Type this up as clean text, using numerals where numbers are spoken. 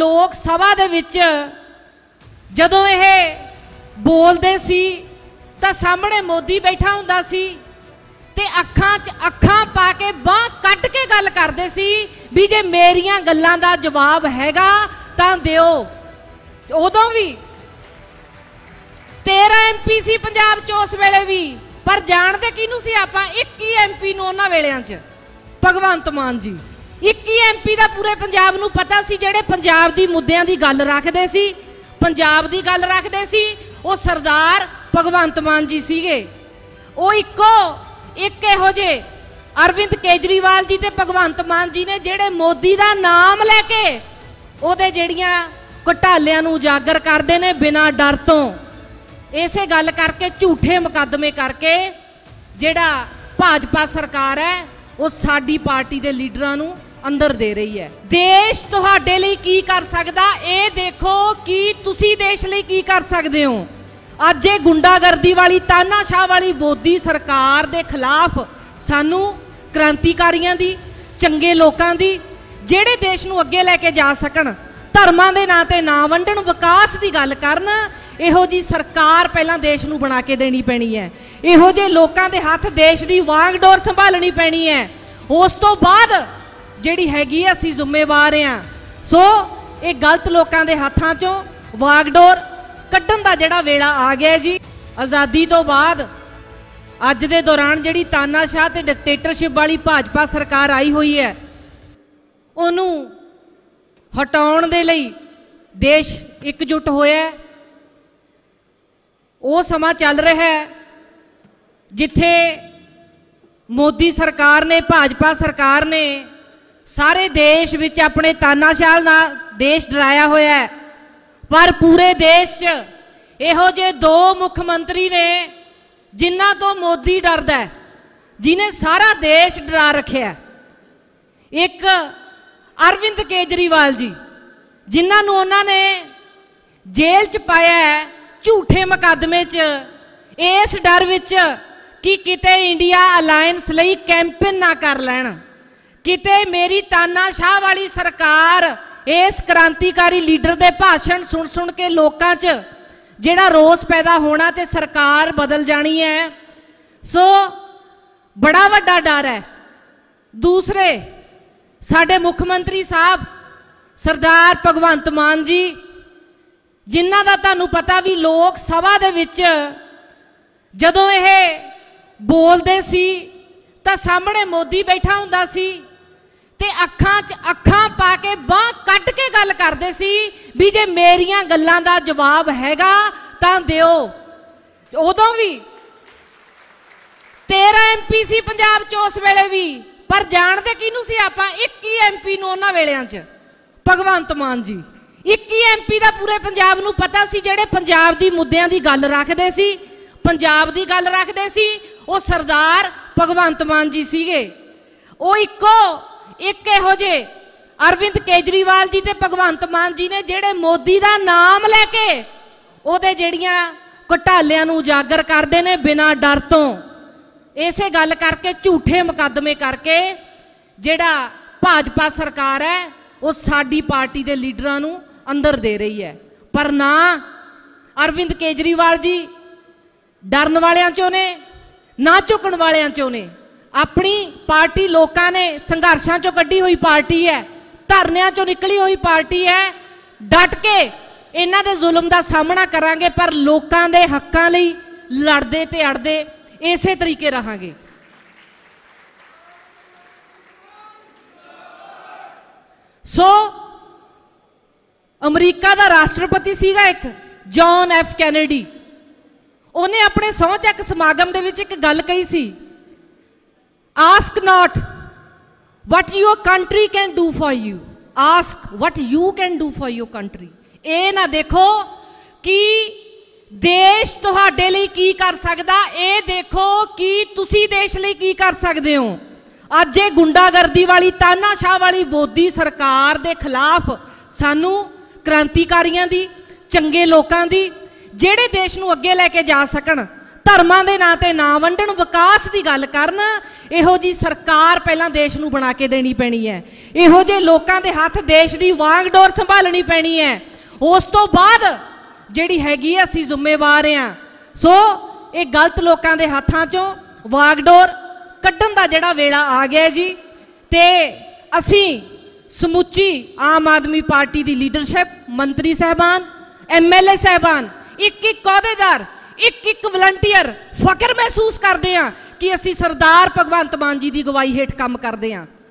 लोक सभा दे विच जदों यह बोलते सी तां सामने मोदी बैठा हुंदा सी ते अखां च अखां पा के बांह कट के गल करदे सी भी जे मेरियां गल्लां दा जवाब हैगा तां दिओ। उदों भी 13 MP सी पंजाब च उस वेले भी, पर जाणदे किहनूं सी आपां? 21 MP नूं उन्हां वेलियां च भगवंत मान जी। 21 MP दा पूरे पंजाब नूं पता सी, जिहड़े पंजाब दी मुद्दिआं दी गल रखदे सी, पंजाब दी गल रखदे सी, वो सरदार भगवंत मान जी सीगे। वो इक्को एक इहो जे अरविंद केजरीवाल जी ते भगवंत मान जी ने जिहड़े मोदी दा नाम लैके ओहदे जिहड़ियां घोटालियां नूं उजागर करदे ने बिना डर तो। इसे गल करके झूठे मुकदमे करके जिहड़ा भाजपा सरकार है वो साडी पार्टी दे लीडरां नूं अंदर दे रही है। देश तुहाडे लई की कर सकदा, ये देखो कि तुसी देश लई की कर सकदे हो। अज ये गुंडागर्दी वाली तानाशाह वाली मोदी सरकार दे खिलाफ सानू क्रांतिकारियों की, चंगे लोगों की, जिहड़े देश नूं अगे लैके जा सकन, धर्मां दे नां ते ना वंडण, विकास की गल करन, इहो जी सरकार पहलां देश नूं बना के देनी पैनी है। इहो जे लोकां दे हत्थ देश की वांगडोर संभालनी पैनी है। उस तो बाद जिहड़ी हैगी असीं जिम्मेवार हां। सो ये गलत लोकां दे हत्थां चों वागडोर कड्ढण दा जिहड़ा वेला आ गया जी। आज़ादी तो बाद अज दे दौरान जिहड़ी तानाशाह ते डिक्टेटरशिप वाली भाजपा सरकार आई हुई है, उहनूं हटाउण दे लई देश एकजुट होया। वो समा चल रहा है जिथे मोदी सरकार ने, भाजपा सरकार ने सारे देश विच अपने तानाशाह नाल देश डराया होया है। पर पूरे देश च इहो जे दो मुख्यमंत्री ने जिन्हां तो मोदी डरदा है, जिन्हें सारा देश डरा रखिया। एक अरविंद केजरीवाल जी, जिन्हां नूं उन्हां ने जेल च पाया है झूठे मुकदमे च, इस डर विच कि किते इंडिया अलायंस लई कैंपेन ना कर लैण, किते मेरी तानाशाह वाली सरकार इस क्रांतिकारी लीडर दे भाषण सुन सुन के लोकां च जिहड़ा रोस पैदा होना ते सरकार बदल जानी है। सो बड़ा वड्डा डर है। दूसरे साडे मुख्यमंत्री साहब सरदार भगवंत मान जी, जिन्हां दा तुहानूं पता भी लोक सभा दे विच जदों यह बोलते सी तां सामने मोदी बैठा हुंदा सी ते अखां च अखां पा के बांह कट के गल करदे सी भी जे मेरियां गल्लां दा जवाब हैगा तां दिओ। उदों भी 13 MP सी पंजाब च उस वेले भी, पर जाणदे किहनूं सी आपां? 21 MP नूं उन्हां वेलिआं च भगवंत मान जी। 21 MP दा पूरे पंजाब नूं पता सी, जिहड़े पंजाब दी मुद्दिआं दी गल रखदे सी, पंजाब दी गल रखदे सी, वो सरदार भगवंत मान जी सीगे। वो इक्को एक इहो जे अरविंद केजरीवाल जी ते भगवंत मान जी ने जिहड़े मोदी दा नाम लैके ओहदे जिहड़ियां घोटालियां नूं उजागर करदे ने बिना डर तो। इसे गल करके झूठे मुकदमे करके जिहड़ा भाजपा सरकार है वो साडी पार्टी दे लीडरां नूं अंदर दे रही है। पर ना अरविंद केजरीवाल जी डरन वालियां चों ने, ना झुकण वालियां चों ने। अपनी पार्टी लोकां ने संघर्षां चों कड्ढी हुई पार्टी है, धरनियां चों निकली हुई पार्टी है। डट के इन्हां दे जुल्म दा सामना करांगे, पर लोकां दे हक्कां लई लड़दे ते अड़दे इसे तरीके रहांगे। सो अमरीका दा राष्ट्रपति सीगा एक जॉन एफ कैनेडी, उन्हें अपने सहुं चक समागम दे विच एक गल कही सी, ask not what your country can do for you, ask what you can do for your country. ये ना देखो कि देश तुहाडे लई की कर सकदा, ये देखो कि तुसी देश लई की कर सकदे हो। अज ये गुंडागर्दी वाली तानाशाह वाली मोदी सरकार दे खिलाफ सानू क्रांतिकारियों की, चंगे लोगों की, जिहड़े देश नूं अगे लैके जा सकन, ਧਰਮਾਂ ਦੇ ਨਾਂ ਤੇ ਨਾ ਵੰਡਣ, ਵਿਕਾਸ ਦੀ ਗੱਲ ਕਰਨ। ਇਹੋ ਜੀ ਸਰਕਾਰ ਪਹਿਲਾਂ ਦੇਸ਼ ਨੂੰ ਬਣਾ ਕੇ ਦੇਣੀ ਪੈਣੀ ਹੈ। ਇਹੋ ਜਿਹੇ ਲੋਕਾਂ ਦੇ ਹੱਥ ਦੇਸ਼ ਦੀ ਵਾਂਗਡੋਰ ਸੰਭਾਲਣੀ ਪੈਣੀ ਹੈ। ਉਸ ਤੋਂ ਬਾਅਦ ਜਿਹੜੀ ਹੈਗੀ ਆ ਅਸੀਂ ਜ਼ਿੰਮੇਵਾਰ ਹਾਂ। ਸੋ ਇਹ ਗਲਤ ਲੋਕਾਂ ਦੇ ਹੱਥਾਂ 'ਚੋਂ ਵਾਂਗਡੋਰ ਕੱਢਣ ਦਾ ਜਿਹੜਾ ਵੇਲਾ ਆ ਗਿਆ ਜੀ। ਤੇ ਅਸੀਂ ਸਮੁੱਚੀ ਆਮ ਆਦਮੀ ਪਾਰਟੀ ਦੀ ਲੀਡਰਸ਼ਿਪ, ਮੰਤਰੀ ਸਾਹਿਬਾਨ, MLA ਸਾਹਿਬਾਨ, ਇੱਕ ਅਹੁਦੇਦਾਰ, ਇੱਕ ਵਲੰਟੀਅਰ ਫਖਰ ਮਹਿਸੂਸ ਕਰਦੇ ਹਾਂ ਕਿ ਅਸੀਂ ਸਰਦਾਰ ਭਗਵੰਤ ਮਾਨ ਜੀ ਦੀ ਅਗਵਾਈ ਹੇਠ ਕੰਮ ਕਰਦੇ ਹਾਂ।